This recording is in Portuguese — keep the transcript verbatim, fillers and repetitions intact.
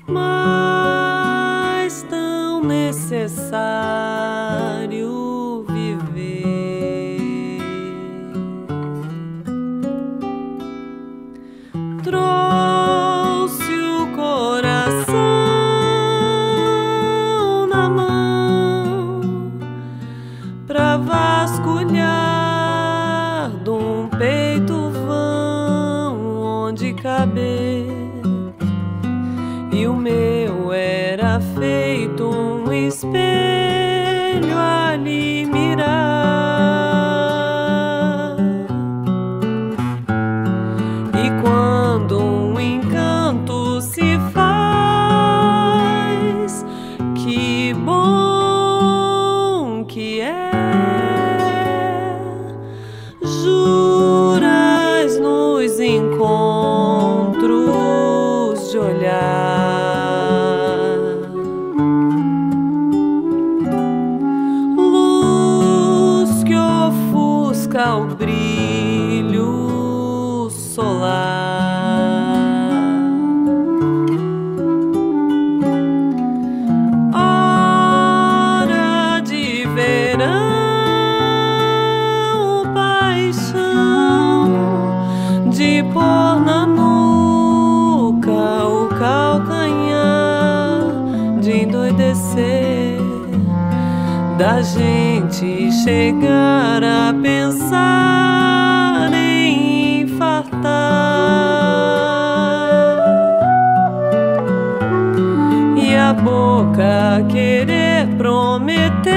mas tão necessário viver. Trouxe o coração na mão pra vasculhar de um peito vão onde caber. E o meu era feito um espelho a lhe mirar. E quando um encanto se faz, que bom que é. Juras nos encontros de olhar. O brilho solar. Hora de verão, paixão de pôr na nuca o calcanhar, de endoidecer, da gente chegar a pensar em infartar. E a boca querer prometer